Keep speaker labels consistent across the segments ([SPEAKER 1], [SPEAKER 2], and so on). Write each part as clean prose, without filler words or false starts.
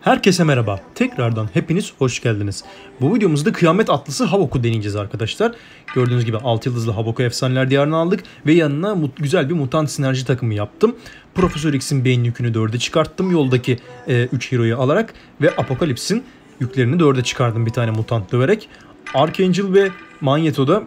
[SPEAKER 1] Herkese merhaba. Tekrardan hepiniz hoş geldiniz. Bu videomuzda Kıyamet Atlısı Havok'u deneyeceğiz arkadaşlar. Gördüğünüz gibi 6 yıldızlı Havok'u Efsaneler Diyarı'na aldık ve yanına güzel bir mutant sinerji takımı yaptım. Profesör X'in beyin yükünü 4'e çıkarttım yoldaki 3 hero'yu alarak ve Apokalips'in yüklerini 4'e çıkardım bir tane mutant döverek. Archangel ve Magneto da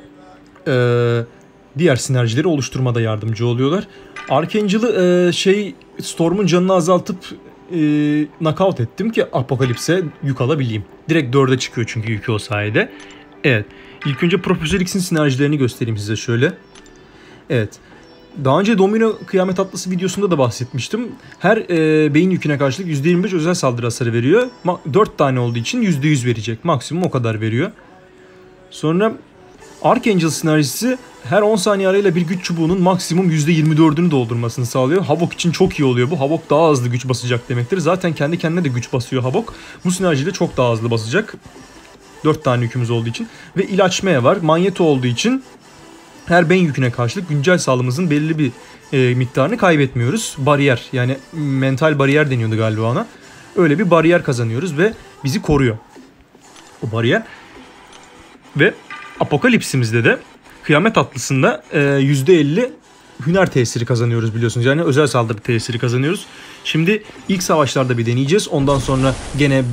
[SPEAKER 1] diğer sinerjileri oluşturmada yardımcı oluyorlar. Archangel'ı Storm'un canını azaltıp knockout ettim ki Apokalips'e yük alabileyim. Direkt 4'e çıkıyor çünkü yükü o sayede. Evet. İlk önce Profesör X'in sinerjilerini göstereyim size şöyle. Evet. Daha önce Domino Kıyamet Atlısı videosunda da bahsetmiştim. Her beyin yüküne karşılık %25 özel saldırı hasarı veriyor. 4 tane olduğu için %100 verecek. Maksimum o kadar veriyor. Sonra Archangel sinerjisi her 10 saniye arayla bir güç çubuğunun maksimum %24'ünü doldurmasını sağlıyor. Havok için çok iyi oluyor bu. Havok daha hızlı güç basacak demektir. Zaten kendi kendine de güç basıyor Havok. Bu sinerjiyle çok daha hızlı basacak. 4 tane yükümüz olduğu için. Ve ilaçmaya var. Magneto olduğu için her beyin yüküne karşılık güncel sağlığımızın belirli bir miktarını kaybetmiyoruz. Bariyer, yani mental bariyer deniyordu galiba ona. Öyle bir bariyer kazanıyoruz ve bizi koruyor o bariyer. Ve Apokalipsimizde de Kıyamet Atlısı'nda %50 hüner tesiri kazanıyoruz biliyorsunuz. Yani özel saldırı tesiri kazanıyoruz. Şimdi ilk savaşlarda bir deneyeceğiz. Ondan sonra gene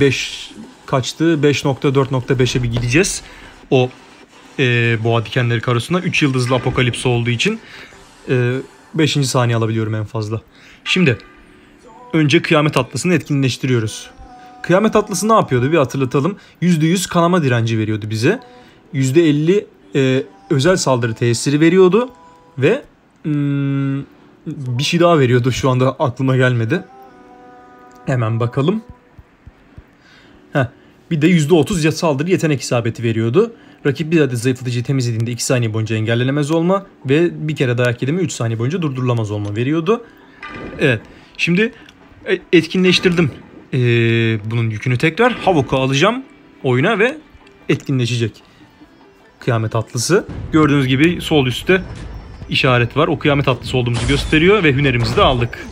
[SPEAKER 1] 5.4.5'e bir gideceğiz. O boğa dikenleri karosuna 3 yıldızlı Apokalips olduğu için 5. saniye alabiliyorum en fazla. Şimdi önce Kıyamet Atlısı'nı etkinleştiriyoruz. Kıyamet Atlısı ne yapıyordu bir hatırlatalım. %100 kanama direnci veriyordu bize. %50 özel saldırı tesiri veriyordu ve bir şey daha veriyordu, şu anda aklıma gelmedi. Hemen bakalım. Bir de %30 saldırı yetenek isabeti veriyordu. Rakip bir adet zayıflatıcıyı temizlediğinde 2 saniye boyunca engellenemez olma ve bir kere dayak yedi mi 3 saniye boyunca durdurulamaz olma veriyordu. Evet, şimdi etkinleştirdim bunun yükünü tekrar. Havok'u alacağım oyuna ve etkinleşecek. Kıyamet Atlısı. Gördüğünüz gibi sol üstte işaret var. O Kıyamet Atlısı olduğumuzu gösteriyor ve hünerimizi de aldık.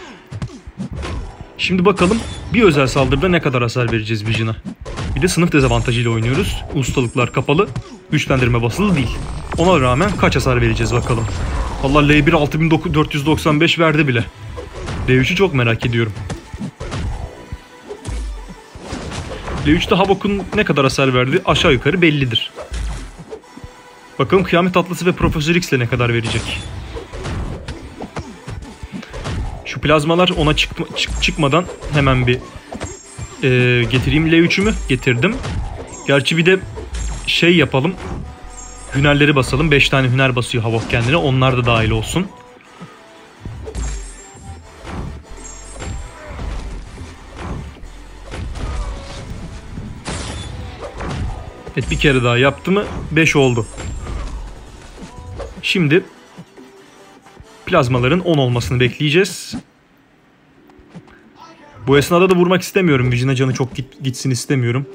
[SPEAKER 1] Şimdi bakalım bir özel saldırıda ne kadar hasar vereceğiz Vision'a. Bir de sınıf dezavantajıyla oynuyoruz. Ustalıklar kapalı. Güçlendirme basılı değil. Ona rağmen kaç hasar vereceğiz bakalım. Vallahi L1 6495 verdi bile. L3'ü çok merak ediyorum. L3'te Havok'un ne kadar hasar verdi aşağı yukarı bellidir. Bakalım Kıyamet Atlısı ve Profesör X ile ne kadar verecek. Şu plazmalar ona çıkmadan hemen bir getireyim L3'ümü. Getirdim. Gerçi bir de yapalım. Hünerleri basalım. 5 tane hüner basıyor Havok kendine. Onlar da dahil olsun. Evet, bir kere daha yaptı mı 5 oldu. Şimdi plazmaların 10 olmasını bekleyeceğiz. Bu esnada da vurmak istemiyorum. Vision'a canı çok gitsin istemiyorum.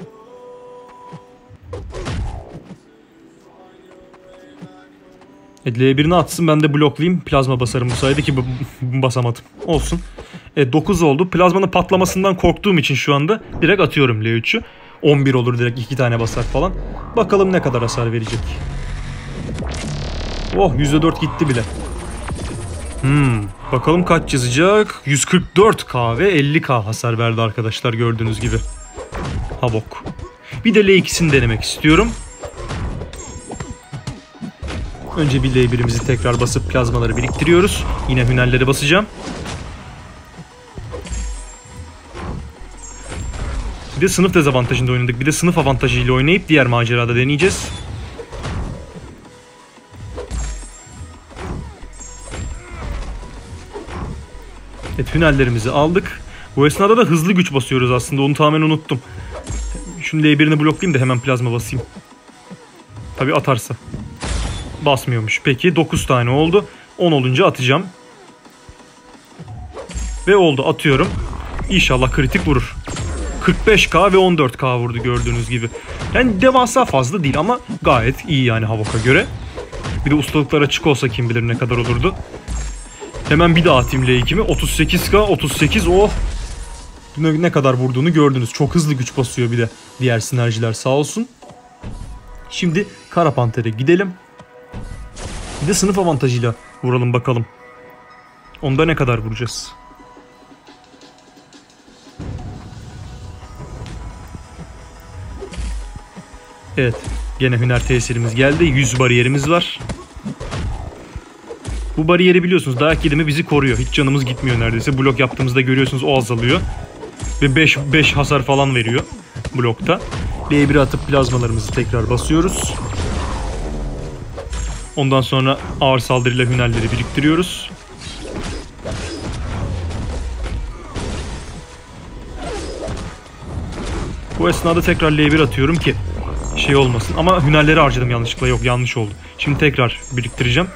[SPEAKER 1] Evet, L1'ini atsın, ben de bloklayayım. Plazma basarım bu sayede ki basamadım. Olsun. 9 oldu. Plazmanın patlamasından korktuğum için şu anda direkt atıyorum L3'ü. 11 olur direkt, 2 tane basar falan. Bakalım ne kadar hasar verecek. Oh, %4 gitti bile. Bakalım kaç yazacak. 144k ve 50k hasar verdi arkadaşlar, gördüğünüz gibi. Havok. Bir de L2'sini denemek istiyorum. Önce bir L1'imizi tekrar basıp plazmaları biriktiriyoruz. Yine hünerleri basacağım. Bir de sınıf dezavantajında oynadık. Bir de sınıf avantajıyla oynayıp diğer macerada deneyeceğiz. Evet, hünerlerimizi aldık. Bu esnada da hızlı güç basıyoruz aslında. Onu tamamen unuttum. Şimdi L1'ini bloklayayım da hemen plazma basayım. Tabii atarsa. Basmıyormuş. Peki 9 tane oldu. 10 olunca atacağım. Ve oldu, atıyorum. İnşallah kritik vurur. 45k ve 14k vurdu gördüğünüz gibi. Yani devasa fazla değil ama gayet iyi yani Havok'a göre. Bir de ustalıklar açık olsa kim bilir ne kadar olurdu. Hemen bir daha atayım L2'mi. 38k, 38, oh. Ne kadar vurduğunu gördünüz. Çok hızlı güç basıyor bir de diğer sinerjiler sağ olsun. Şimdi Kara Panter'e gidelim. Bir de sınıf avantajıyla vuralım bakalım. Onda ne kadar vuracağız? Evet. Gene hüner tesirimiz geldi. 100 bariyerimiz var. Bu bariyeri biliyorsunuz. Dayak yedi mi bizi koruyor. Hiç canımız gitmiyor neredeyse. Blok yaptığımızda görüyorsunuz o azalıyor. Ve 5 hasar falan veriyor blokta. L1'e atıp plazmalarımızı tekrar basıyoruz. Ondan sonra ağır saldırıyla hünerleri biriktiriyoruz. Bu esnada tekrar L1 atıyorum ki şey olmasın. Ama hünerleri harcadım yanlışlıkla. Yok, yanlış oldu. Şimdi tekrar biriktireceğim.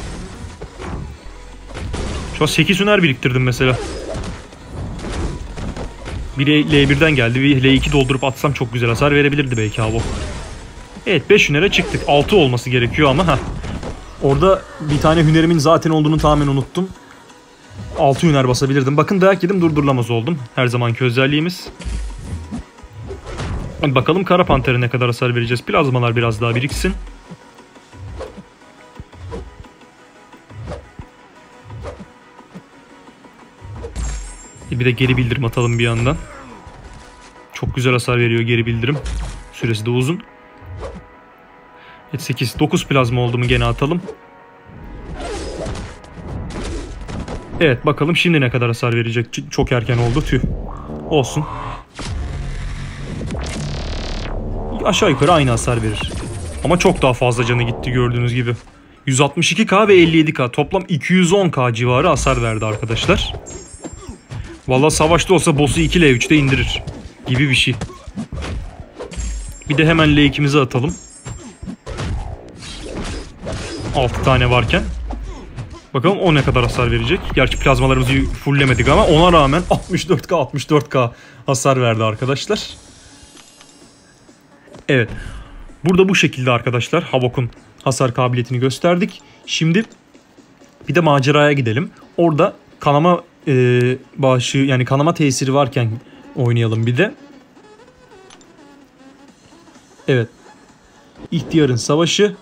[SPEAKER 1] Şu an 8 hüner biriktirdim mesela. Biri L1'den geldi. Bir L2 doldurup atsam çok güzel hasar verebilirdi belki Havok. Evet, 5 hünere çıktık. 6 olması gerekiyor ama orada bir tane hünerimin zaten olduğunu tamamen unuttum. 6 hüner basabilirdim. Bakın dayak yedim, durdurulamaz oldum. Her zamanki özelliğimiz. Hadi bakalım Kara Panter'e ne kadar hasar vereceğiz. Plazmalar biraz daha biriksin. Bir de geri bildirim atalım bir yandan. Çok güzel hasar veriyor geri bildirim. Süresi de uzun. Evet, 8. 9 plazma oldu mu gene atalım. Evet, bakalım şimdi ne kadar hasar verecek. Çok erken oldu, tüh. Olsun. Aşağı yukarı aynı hasar verir. Ama çok daha fazla canı gitti gördüğünüz gibi. 162k ve 57k. Toplam 210k civarı hasar verdi arkadaşlar. Vallahi savaşta olsa boss'u 2 L3'te indirir gibi bir şey. Bir de hemen L2'mizi atalım. 6 tane varken. Bakalım o ne kadar hasar verecek. Gerçi plazmalarımızı fulllemedik ama ona rağmen 64k hasar verdi arkadaşlar. Evet. Burada bu şekilde arkadaşlar Havok'un hasar kabiliyetini gösterdik. Şimdi bir de maceraya gidelim. Orada kanama bağışı, yani kanama tesiri varken oynayalım bir de. Evet. İhtiyarın savaşı.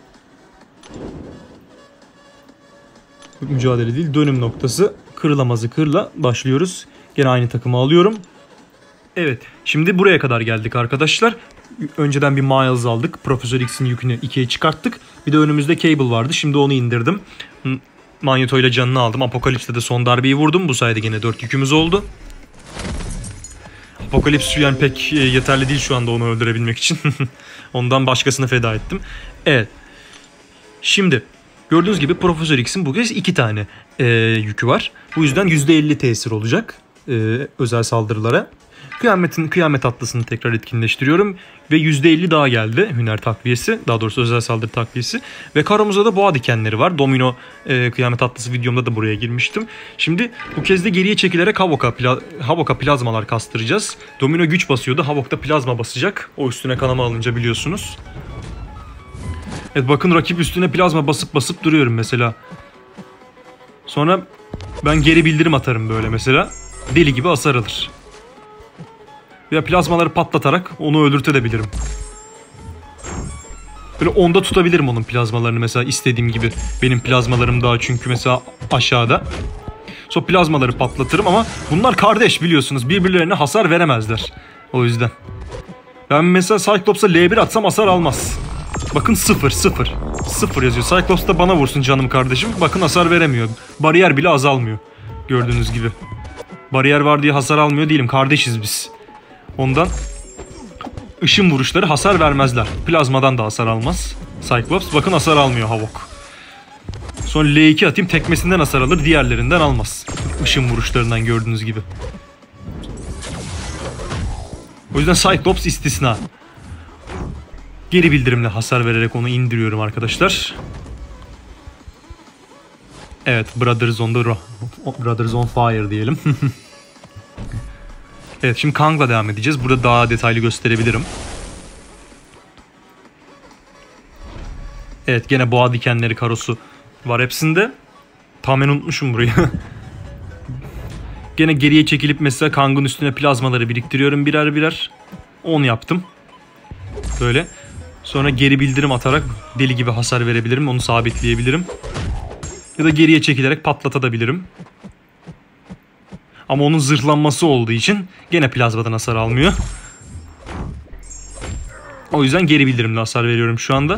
[SPEAKER 1] Mücadele değil, dönüm noktası. Kırılamazı kırla başlıyoruz. Gene aynı takımı alıyorum. Evet. Şimdi buraya kadar geldik arkadaşlar. Önceden bir Miles aldık. Profesör X'in yükünü 2'ye çıkarttık. Bir de önümüzde Cable vardı. Şimdi onu indirdim. Magneto ile canını aldım. Apokalips'te de son darbeyi vurdum. Bu sayede gene 4 yükümüz oldu. Apokalips yani pek yeterli değil şu anda onu öldürebilmek için. Ondan başkasını feda ettim. Evet. Şimdi gördüğünüz gibi Profesör X'in bu kez 2 tane yükü var. Bu yüzden %50 tesir olacak özel saldırılara. Kıyamet atlısını tekrar etkinleştiriyorum. Ve %50 daha geldi hüner takviyesi. Daha doğrusu özel saldırı takviyesi. Ve Karomuz'da da boğa dikenleri var. Domino kıyamet atlısı videomda da buraya girmiştim. Şimdi bu kez de geriye çekilerek Havok'a plazmalar kastıracağız. Domino güç basıyordu. Havok da plazma basacak. O üstüne kanama alınca biliyorsunuz. Evet, bakın rakip üstüne plazma basıp duruyorum mesela. Sonra ben geri bildirim atarım böyle mesela. Deli gibi hasar alır. Veya plazmaları patlatarak onu öldürtebilirim. Böyle onda tutabilirim onun plazmalarını mesela istediğim gibi. Benim plazmalarım daha çünkü mesela aşağıda. Sonra plazmaları patlatırım ama bunlar kardeş biliyorsunuz. Birbirlerine hasar veremezler. O yüzden. Ben mesela Cyclops'a L1 atsam hasar almaz. Bakın 0 yazıyor. Cyclops da bana vursun canım kardeşim. Bakın hasar veremiyor. Bariyer bile azalmıyor. Gördüğünüz gibi. Bariyer var diye hasar almıyor değilim. Kardeşiz biz. Ondan ışın vuruşları hasar vermezler. Plazmadan da hasar almaz Cyclops. Bakın hasar almıyor Havok. Sonra L2 atayım, tekmesinden hasar alır, diğerlerinden almaz. Işın vuruşlarından gördüğünüz gibi. O yüzden Cyclops istisna. Geri bildirimle hasar vererek onu indiriyorum arkadaşlar. Evet, Brothers on Fire diyelim. Evet, şimdi Kang'la devam edeceğiz. Burada daha detaylı gösterebilirim. Evet, gene boğa dikenleri karosu var hepsinde. Tamamen unutmuşum burayı. Gene geriye çekilip mesela Kang'ın üstüne plazmaları biriktiriyorum birer birer. 10 yaptım. Böyle. Sonra geri bildirim atarak deli gibi hasar verebilirim. Onu sabitleyebilirim. Ya da geriye çekilerek patlatabilirim. Ama onun zırhlanması olduğu için gene plazmadan hasar almıyor. O yüzden geri bildirimle hasar veriyorum şu anda.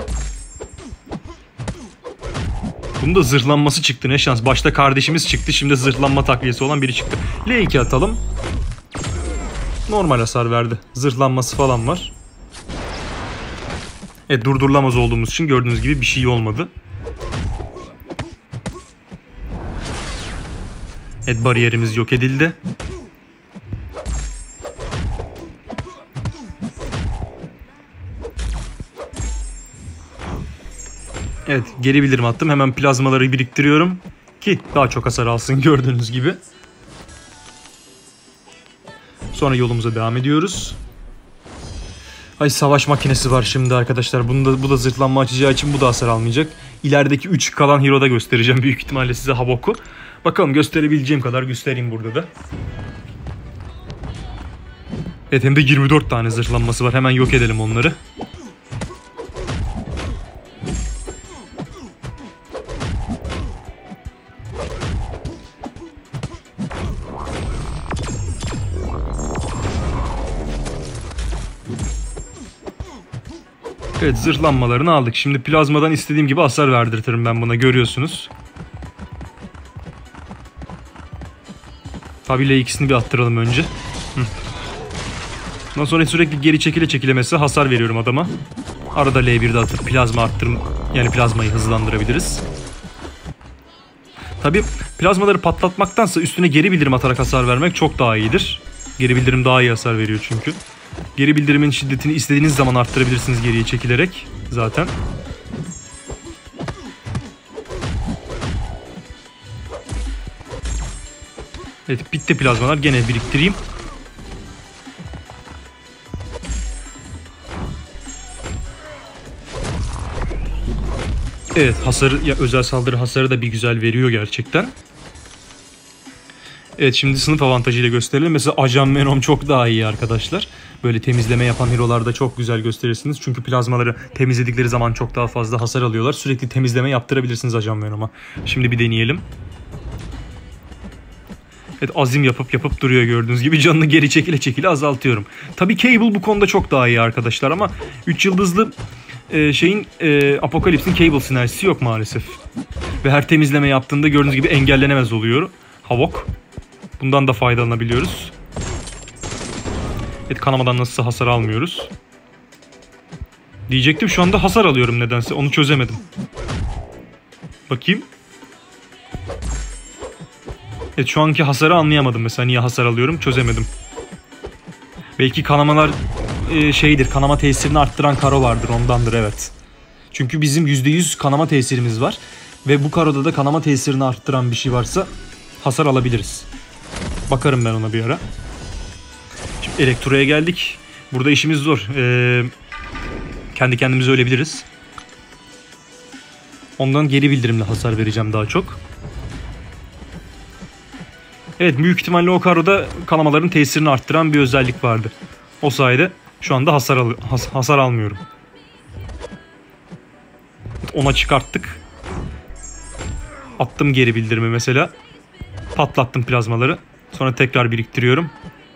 [SPEAKER 1] Bunun da zırhlanması çıktı, ne şans. Başta kardeşimiz çıktı, şimdi zırhlanma takviyesi olan biri çıktı. L2 atalım. Normal hasar verdi. Zırhlanması falan var. Evet, durdurulamaz olduğumuz için gördüğünüz gibi bir şey olmadı. Evet, bariyerimiz yok edildi. Evet, geri bildirim attım. Hemen plazmaları biriktiriyorum ki daha çok hasar alsın gördüğünüz gibi. Sonra yolumuza devam ediyoruz. Ay, savaş makinesi var şimdi arkadaşlar. Bu da zırhlanma açacağı için bu da hasar almayacak. İlerideki 3 kalan hero'da göstereceğim büyük ihtimalle size Havok'u. Bakalım, gösterebileceğim kadar göstereyim burada da. Evet, hem de 24 tane zırhlanması var. Hemen yok edelim onları. Evet, zırhlanmalarını aldık. Şimdi plazmadan istediğim gibi hasar verdirtirim ben buna, görüyorsunuz. Tabi L2'sini bir attıralım önce. Ondan sonra sürekli geri çekile mesela hasar veriyorum adama. Arada L1'de atıp plazma arttırım, yani plazmayı hızlandırabiliriz. Tabi plazmaları patlatmaktansa üstüne geri bildirim atarak hasar vermek çok daha iyidir. Geri bildirim daha iyi hasar veriyor çünkü. Geri bildirimin şiddetini istediğiniz zaman arttırabilirsiniz geriye çekilerek zaten. Evet, bitti plazmalar. Gene biriktireyim. Evet, hasarı, ya özel saldırı hasarı da bir güzel veriyor gerçekten. Evet, şimdi sınıf avantajıyla gösterelim. Mesela Ajan Venom çok daha iyi arkadaşlar. Böyle temizleme yapan hero'larda çok güzel gösterirsiniz. Çünkü plazmaları temizledikleri zaman çok daha fazla hasar alıyorlar. Sürekli temizleme yaptırabilirsiniz Ajan Venom'a. Şimdi bir deneyelim. Evet, azim yapıp duruyor gördüğünüz gibi. Canını geri çekile azaltıyorum. Tabii Cable bu konuda çok daha iyi arkadaşlar ama 3 yıldızlı Apokalips'in Cable sinerjisi yok maalesef. Ve her temizleme yaptığında gördüğünüz gibi engellenemez oluyor Havok. Bundan da faydalanabiliyoruz. Evet, kanamadan nasılsa hasar almıyoruz. Diyecektim, şu anda hasar alıyorum nedense. Onu çözemedim. Bakayım. Evet, şu anki hasarı anlayamadım mesela. Niye hasar alıyorum çözemedim. Belki kanamalar kanama tesirini arttıran karo vardır, ondandır evet. Çünkü bizim %100 kanama tesirimiz var. Ve bu karoda da kanama tesirini arttıran bir şey varsa hasar alabiliriz. Bakarım ben ona bir ara. Şimdi Elektro'ya geldik. Burada işimiz zor. Kendi kendimize ölebiliriz. Ondan geri bildirimle hasar vereceğim daha çok. Evet, büyük ihtimalle o karoda kanamaların tesirini arttıran bir özellik vardı. O sayede şu anda hasar almıyorum. Ona çıkarttık. Attım geri bildirimi mesela. Patlattım plazmaları. Sonra tekrar biriktiriyorum.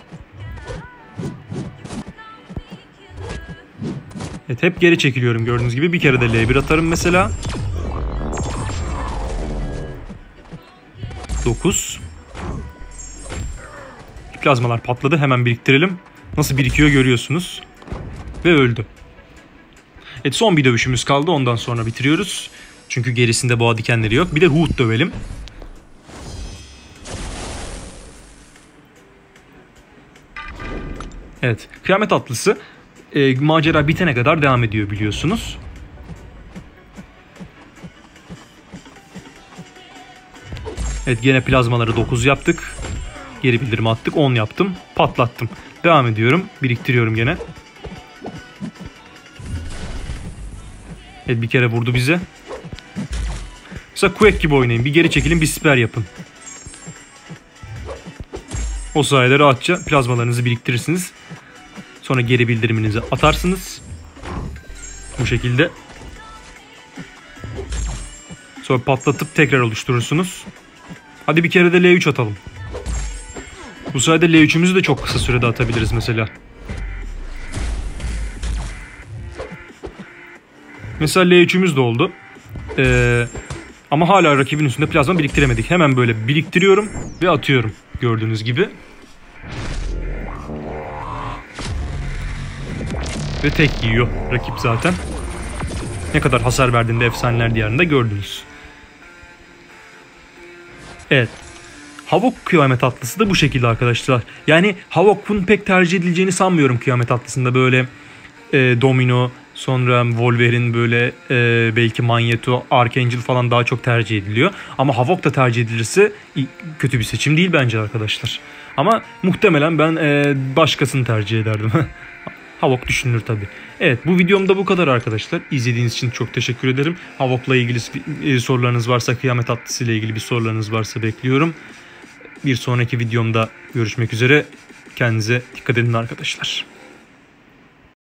[SPEAKER 1] Evet, hep geri çekiliyorum gördüğünüz gibi. Bir kere de L1 atarım mesela. 9. Plazmalar patladı. Hemen biriktirelim. Nasıl birikiyor görüyorsunuz. Ve öldü. Evet, son bir dövüşümüz kaldı. Ondan sonra bitiriyoruz. Çünkü gerisinde boğa dikenleri yok. Bir de Hood dövelim. Evet. Kıyamet Atlısı macera bitene kadar devam ediyor biliyorsunuz. Evet, gene plazmaları 9 yaptık. Geri bildirimi attık. 10 yaptım. Patlattım. Devam ediyorum. Biriktiriyorum gene. Evet, bir kere vurdu bize. Mesela Quake gibi oynayın. Bir geri çekilin, bir siper yapın. O sayede rahatça plazmalarınızı biriktirirsiniz. Sonra geri bildiriminizi atarsınız. Bu şekilde. Sonra patlatıp tekrar oluşturursunuz. Hadi bir kere de L3 atalım. Bu sayede L3'ümüzü de çok kısa sürede atabiliriz mesela. Mesela L3'ümüz de oldu. Ama hala rakibin üstünde plazma biriktiremedik. Hemen böyle biriktiriyorum ve atıyorum. Gördüğünüz gibi. Ve tek yiyor rakip zaten. Ne kadar hasar verdiğinde efsaneler diyarında gördünüz. Evet. Havok kıyamet atlısı da bu şekilde arkadaşlar. Yani Havok'un pek tercih edileceğini sanmıyorum kıyamet atlısında. Böyle Domino, sonra Wolverine, böyle belki Magneto, Archangel falan daha çok tercih ediliyor. Ama Havok da tercih edilirse kötü bir seçim değil bence arkadaşlar. Ama muhtemelen ben başkasını tercih ederdim. Havok düşünülür tabii. Evet, bu videomda bu kadar arkadaşlar. İzlediğiniz için çok teşekkür ederim. Havok'la ilgili sorularınız varsa, kıyamet atlısı ile ilgili bir sorularınız varsa bekliyorum. Bir sonraki videomda görüşmek üzere. Kendinize dikkat edin arkadaşlar.